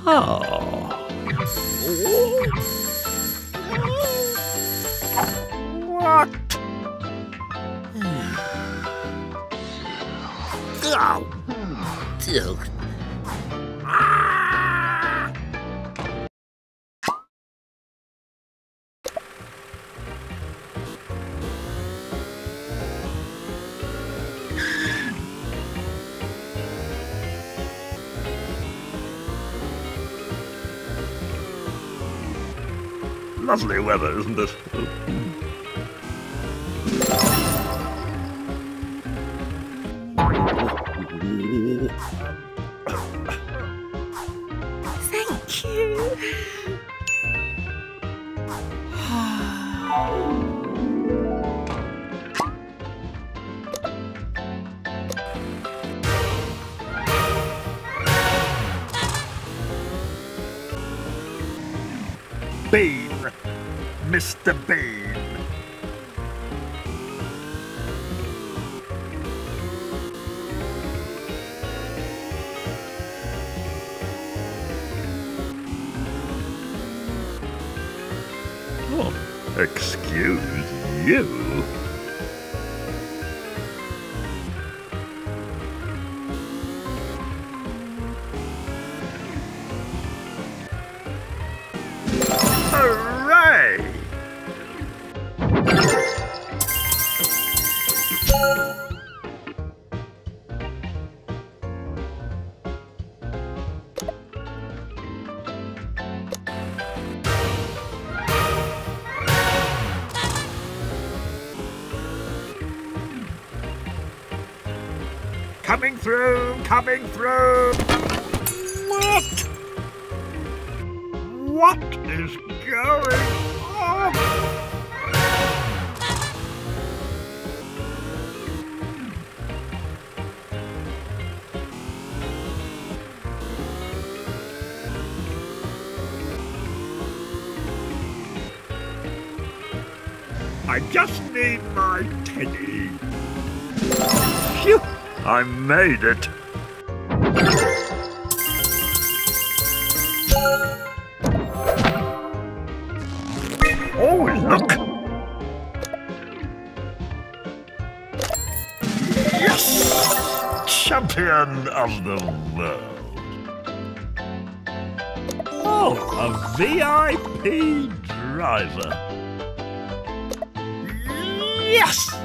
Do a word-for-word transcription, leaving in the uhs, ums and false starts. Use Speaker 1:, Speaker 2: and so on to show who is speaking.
Speaker 1: Oh. What? Oh. Ugh. Ah. Lovely weather, isn't it?
Speaker 2: Thank you.
Speaker 1: Bean, Mister Bean. Oh, excuse you. Hooray! Coming through, coming through. What? What is going on? I just need my teddy. Phew! I made it. Oh, look! Yes! Champion of the world. Oh, a V I P driver. Yes!